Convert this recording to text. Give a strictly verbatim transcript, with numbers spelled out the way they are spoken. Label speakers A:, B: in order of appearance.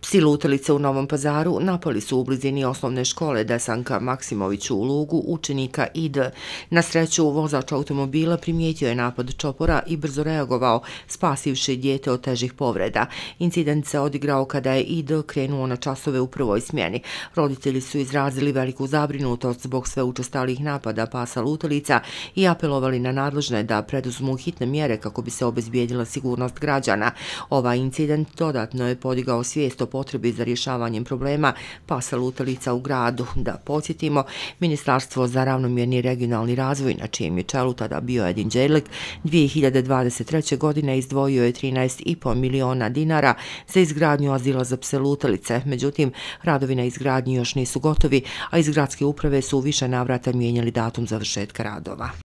A: Psi lutalice u Novom Pazaru napali su u blizini osnovne škole Desanka Maksimović u Lugu učenika I D. Na sreću, vozač automobila primijetio je napad čopora i brzo reagovao, spasivši dijete od težih povreda. Incident se odigrao kada je I D krenuo na časove u prvoj smjeni. Roditelji su izrazili veliku zabrinutost zbog sve učestalih napada pasa lutalica i apelovali na nadležne da preduzmu hitne mjere kako bi se obezbijedila sigurnost građana. Ovaj incident dodatno je podigao svijest o potrebi za rješavanjem problema pasa lutalica u gradu. Da podsjetimo, Ministarstvo za ravnomjerni regionalni razvoj, na čijem je čelu tada bio Edin Đerlek, dvije hiljade dvadeset treće. godine izdvojio je trinaest i po miliona dinara za izgradnju azila za pse lutalice. Međutim, radovi na izgradnji još nisu gotovi, a iz gradske uprave su u više navrata mijenjali datum završetka radova.